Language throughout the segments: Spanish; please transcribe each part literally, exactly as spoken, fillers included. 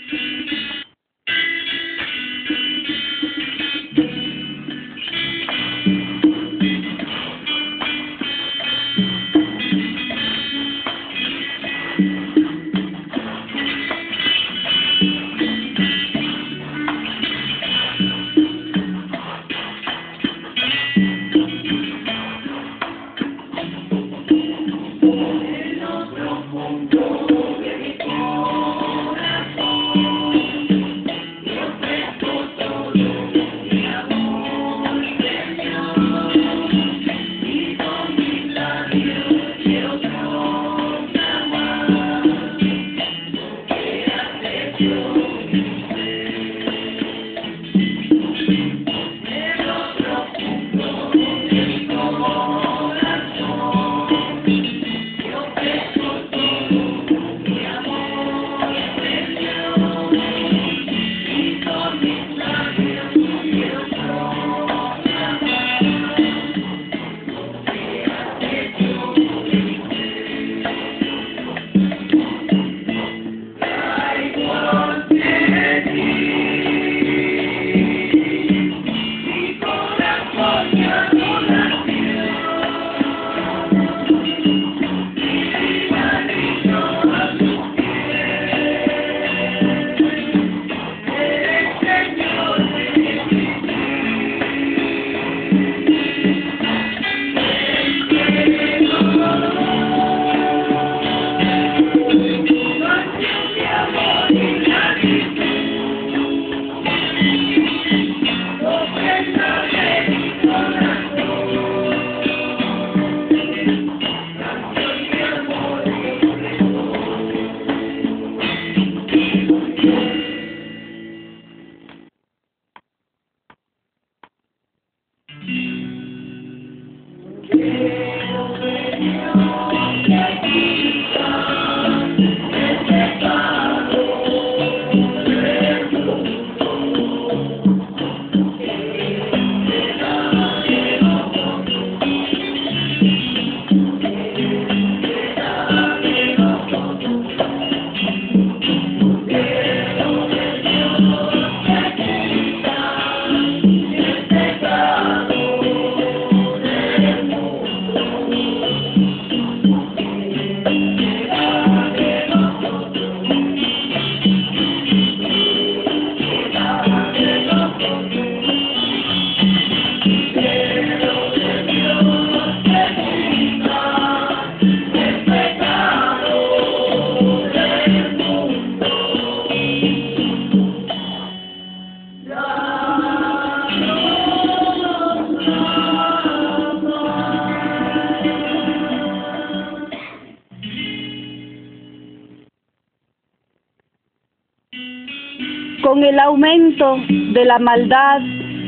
Con el aumento de la maldad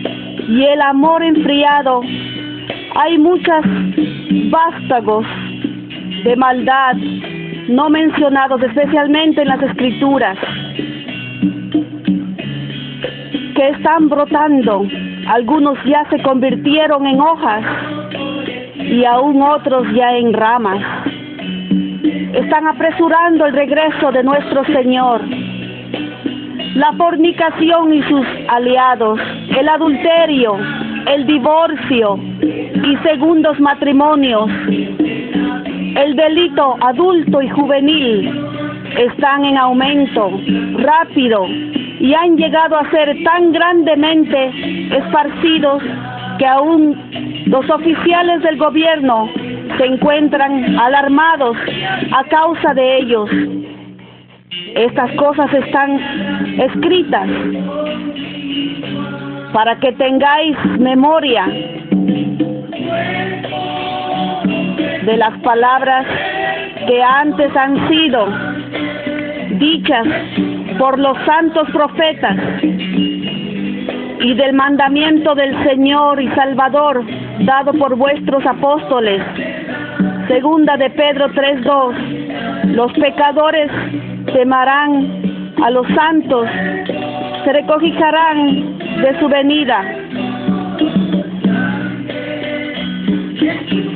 y el amor enfriado, hay muchos vástagos de maldad no mencionados especialmente en las Escrituras, que están brotando. Algunos ya se convirtieron en hojas y aún otros ya en ramas. Están apresurando el regreso de nuestro Señor. La fornicación y sus aliados, el adulterio, el divorcio y segundos matrimonios, el delito adulto y juvenil están en aumento rápido y han llegado a ser tan grandemente esparcidos que aún los oficiales del gobierno se encuentran alarmados a causa de ellos. Estas cosas están escritas para que tengáis memoria de las palabras que antes han sido dichas por los santos profetas y del mandamiento del Señor y Salvador dado por vuestros apóstoles. Segunda de Pedro tres dos. Los pecadores temerán a los santos, se regocijarán de su venida.